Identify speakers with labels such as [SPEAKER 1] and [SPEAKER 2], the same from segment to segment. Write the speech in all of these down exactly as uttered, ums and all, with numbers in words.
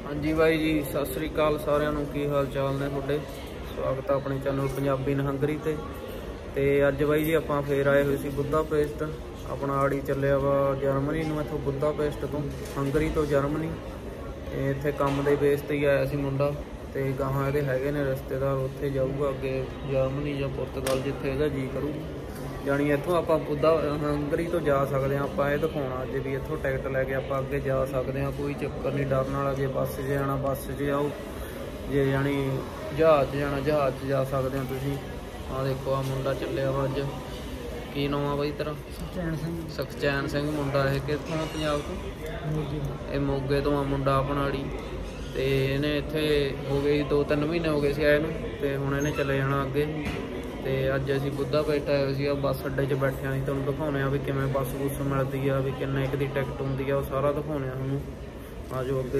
[SPEAKER 1] हाँ जी भाई जी, सत श्री अकाल सारिਆਂ ਨੂੰ। की हाल चाल ने ਤੁਹਾਡੇ? स्वागत है अपने चैनल पंजाबी निहंगरी ते ते अज बाई जी आपां फिर आए हुए सी बुदापेस्ट। अपना आड़ी चलिया वा जर्मनी नूं, इत्थों बुदापेस्ट तो हंगरी तो जर्मनी। इत्थे काम दे बेस ते ही आया सी मुंडा ते गाहां इहदे हैगे ने रिश्तेदार, उत्थे जाऊगा अगे जर्मनी जां पुर्तगाल जिथे इहदा जी करू। जानी इत्थों आपां बुदा हंगरी तो जा सकते हैं। आपां ये दिखाउणा अज भी इत्थों टिकट लैके आपां अगे जा सकते हैं, कोई चक्कर नहीं डरन वाला। जे बस च जाना बस च जाओ, जे जानी जहाज जाना जहाज च जा सकते हो तुसीं। आ देखो आ मुंडा चलिया वा अज। की नाम आ बई तेरा? सुखचैन सिंह। सुखचैन सिंह मुंडा है कित्थों? पंजाब तो ये मोगे तो आ मुंडा अपना आड़ी। ते इहने इत्थे हो गए दो तीन महीने हो गए सी आए नूं ते हुण इहने चले जाना अगे। ते अज असीं बुदापेस्ट आए सी, बस अड्डे च बैठे हाँ। तुहानूं दिखाउने आ भी किवें बस बुस मिलदी आ, भी किन्ने क दी टिकट हुंदी आ, सारा दिखाउने आ तुहानूं। आ जाओ अगे।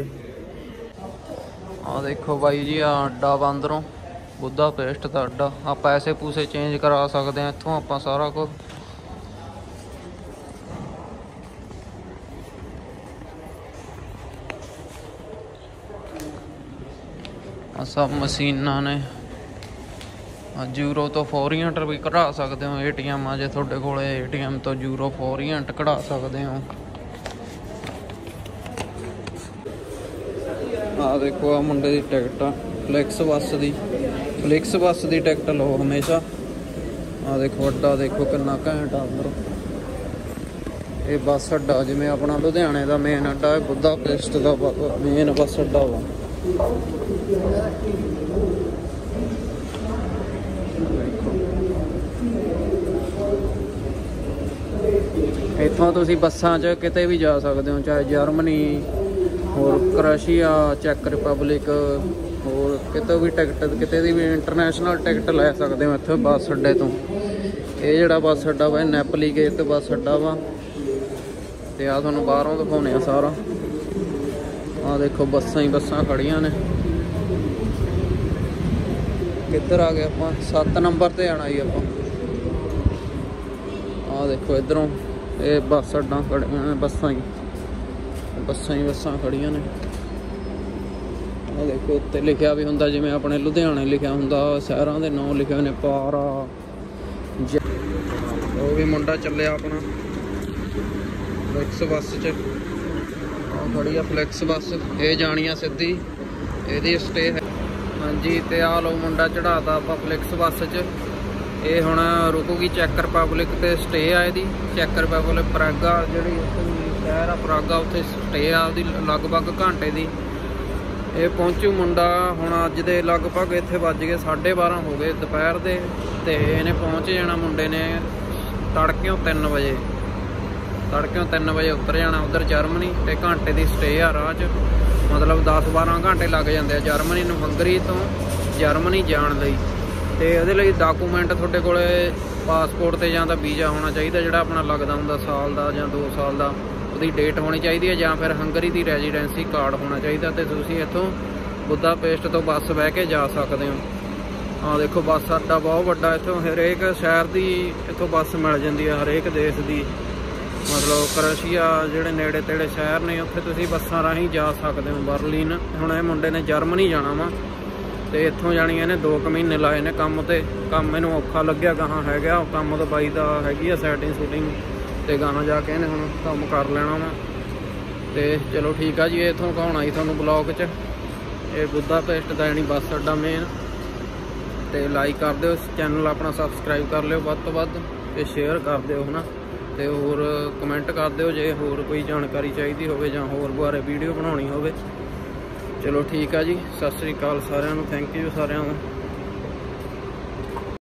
[SPEAKER 1] आ देखो बाई जी, आ अड्डा वा अंदरों बुदापेस्ट का अड्डा। आ पैसे पूसे चेंज करा सकते हैं इत्थों आपां सारा कुछ। सब मशीनां ने। यूरो तो फोरियंट भी कढ़ा सकते हो ए टी एम जे थोड़े को ए टी एम तो यूरो फोरियंट कढ़ा सकते हो। आ देखो आ मुंडे की टिकट फ्लिक्स बस की फ्लिक्स बस की टिकट लो हमेशा। आ देखो अड्डा देखो कितना घैंट आ अंदर। ये बस अड्डा जिमें अपना लुधियाने का मेन अड्डा है, बुदापेस्ट का मेन बस अड्डा वा। इत्थों तुसी बसां च किते भी जा सकते हो, चाहे जर्मनी होर क्रशिया चैक रिपब्लिक होर किते भी टिकट किते दी भी इंटरनेशनल टिकट लै सकते हो इत्थे बस अड्डे तो। ये जिहड़ा बस अड्डा वा नैपली गेट बस अड्डा वा। ते आ तुहानूं बाहरों दिखाउने आ सारा। आ देखो बसां ही बसां खड़ियां ने। किधर आ गए आपां? सत्त नंबर ते आना जी आपां। आ देखो इधरों ये बस अड्डा खड़ियां ने, बसां ही बसां ही बसां खड़ियां ने। आ देखो उत्ते लिखिया भी हुंदा जिवें अपने लुधियाने लिखिया हुंदा, शहरां दे नाम लिखे ने पारा। वो भी मुंडा चलिया अपना फ्लिक्स बस च। खड़ी आ फ्लिक्स बस, ये जानी आ सीधी, ਇਹਦੀ स्टे है। हाँ जी, ते आ लो मुंडा चढ़ाता आपां फ्लिक्स बस च। ये हुण रुकूगी चैक रिपब्लिक ते स्टे आ इहदी। चैक रिपब्लिक परागा जिहड़ी शहर आ परागा, उत्थे स्टे आ ਉਹਦੀ लगभग घंटे दी। ये पहुंचू मुंडा हुण अज दे लगभग इत्थे वज गए साढ़े बारह हो गए दोपहर दे। ते इहने पहुंच जाना मुंडे ने तड़कियों तीन बजे तड़कियों तीन बजे उतर जाना उधर जर्मनी। ते घंटे की स्टे आ राह च, मतलब दस बारह घंटे लग जाते जर्मनी नूं हंगरी तो जर्मनी जाण लई। ते इहदे लई डाकूमेंट तुहाडे कोले पासपोर्ट ते जां तां वीज़ा होना चाहिए, जिहड़ा अपना लगदा हुंदा साल दा जां दो साल दा, ਉਹਦੀ डेट होनी चाहिए है, जां फिर हंगरी की रेजिडेंसी कार्ड होना चाहिए। तो तुसीं इत्थों बुदापेस्ट तो बस बह के जा सकते हो। हाँ देखो बस अड्डा बहुत वड्डा, इत्थों हरेक शहर की इत्थों बस मिल जाती है, हरेक देश की। मतलब क्रशिया जिहड़े नेड़े तेड़े शहर ने उत्थे तुसीं बसां राहीं जा सकते हो। बर्लिन हुण इह मुंडे ने जर्मनी जाना वा ते इत्थों जानी इहने दो क महीने लाए ने काम ते। काम मैनूं औखा लग्गिया, गाहां हैगा काम तो बाई दा हैगी आ सैटिंग सूटिंग, ते गाहां जाके इहने हुण काम कर लेना वा। ते चलो ठीक आ जी, इत्थों घाउणा जी तुहानूं ब्लॉग च। ये बुदापेस्ट दा जानी बस अड्डा मेन। ते लाइक कर दिओ, चैनल अपना सबसक्राइब कर लिओ वध तो वध, ते शेयर कर दिओ है ना। ते होर कमेंट कर दिओ जे होर कोई जानकारी चाहिदी होवे जां होर बारे वीडियो बनाउणी होवे। चलो ठीक है जी, सत श्री अकाल सारिआं नूं, थैंक यू सारिआं नूं।